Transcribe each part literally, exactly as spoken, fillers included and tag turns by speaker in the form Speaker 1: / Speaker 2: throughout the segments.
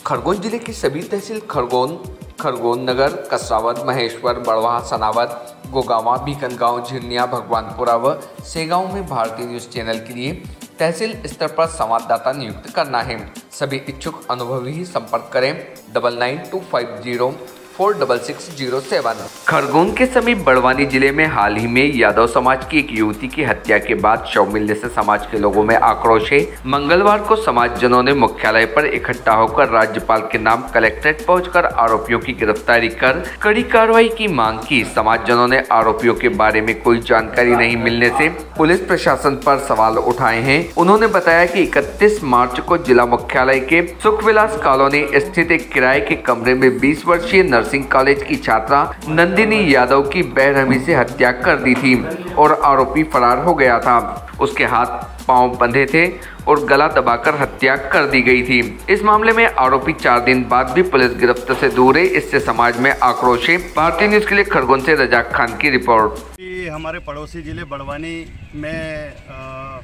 Speaker 1: खरगोन जिले की सभी तहसील खरगोन, खरगोन नगर, कसरावद, महेश्वर, बड़वाह, सनावद, गोगावा, बीकनगांव, झिरनिया, भगवानपुरा व सेगांव में भारतीय न्यूज चैनल के लिए तहसील स्तर पर संवाददाता नियुक्त करना है। सभी इच्छुक अनुभवी ही संपर्क करें double nine two five zero four double six zero seven. Khargone के समीप बड़वानी जिले में हाल ही में यादव समाज की एक युवती की हत्या के बाद शव मिलने से समाज के लोगों में आक्रोश है। मंगलवार को समाजजनों ने मुख्यालय पर इकट्ठा होकर राज्यपाल के नाम कलेक्ट्रेट पहुंचकर आरोपियों की गिरफ्तारी कर कड़ी कार्रवाई की मांग की। समाजजनों ने आरोपियों के बारे में कोई जानकारी नहीं मिलने से पुलिस प्रशासन पर सवाल उठाए हैं। उन्होंने बताया कि इकतीस मार्च को जिला मुख्यालय के सुखविलास कॉलोनी स्थित एक किराए के कमरे में बीस वर्षीय नर्सिंग कॉलेज की छात्रा नंदिनी यादव की बेरहमी से हत्या कर दी थी और आरोपी फरार हो गया था। उसके हाथ पांव बंधे थे और गला दबाकर हत्या कर दी गई थी। इस मामले में आरोपी चार दिन बाद भी पुलिस गिरफ्त से दूर है। इससे समाज में आक्रोश है। भारतीय न्यूज के लिए खरगोन से रजाक खान की रिपोर्ट।
Speaker 2: हमारे पड़ोसी जिले बड़वानी में आ,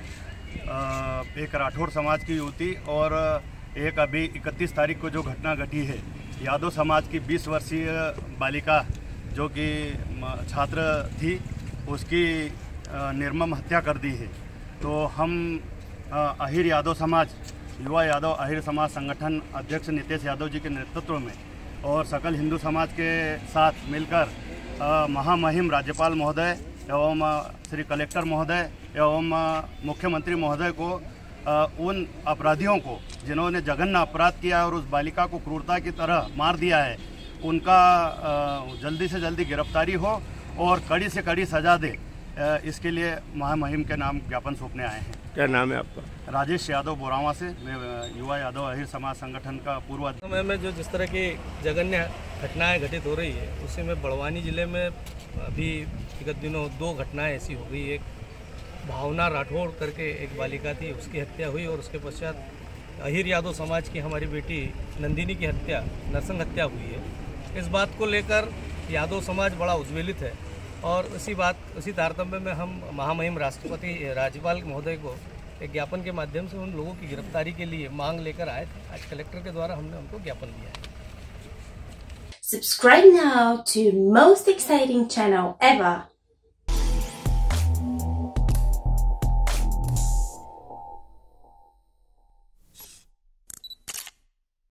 Speaker 2: आ, एक राठौड़ समाज की युवती और एक अभी इकतीस तारीख को जो घटना घटी है, यादव समाज की बीस वर्षीय बालिका जो कि छात्र थी, उसकी निर्मम हत्या कर दी है। तो हम अहिर यादव समाज, युवा यादव अहिर समाज संगठन अध्यक्ष नितेश यादव जी के नेतृत्व में और सकल हिंदू समाज के साथ मिलकर महामहिम राज्यपाल महोदय एवं श्री कलेक्टर महोदय एवं मुख्यमंत्री महोदय को उन अपराधियों को जिन्होंने जघन्य अपराध किया और उस बालिका को क्रूरता की तरह मार दिया है, उनका जल्दी से जल्दी गिरफ्तारी हो और कड़ी से कड़ी सजा दे, इसके लिए महामहिम के नाम ज्ञापन सौंपने आए हैं।
Speaker 3: क्या नाम है आपका?
Speaker 2: राजेश यादव बोरावा से, मैं युवा यादव अहिर समाज संगठन का पूर्व
Speaker 4: समय में जो जिस तरह की जघन्य घटनाएं घटित हो रही है, उसी में बड़वानी जिले में अभी विगत दिनों दो घटनाएं ऐसी हो गई। एक भावना राठौड़ करके एक बालिका थी, उसकी हत्या हुई और उसके पश्चात अहिर यादव समाज की हमारी बेटी नंदिनी की हत्या, नरसंग हत्या हुई है। इस बात को लेकर यादव समाज बड़ा उज्ज्वलित है और इसी बात उसी तारतम्य में हम महामहिम राष्ट्रपति राज्यपाल महोदय को एक ज्ञापन के माध्यम से उन लोगों की गिरफ्तारी के लिए मांग लेकर आए थे। आज कलेक्टर के द्वारा हमने उनको ज्ञापन दिया है।
Speaker 5: Subscribe now to most exciting channel ever.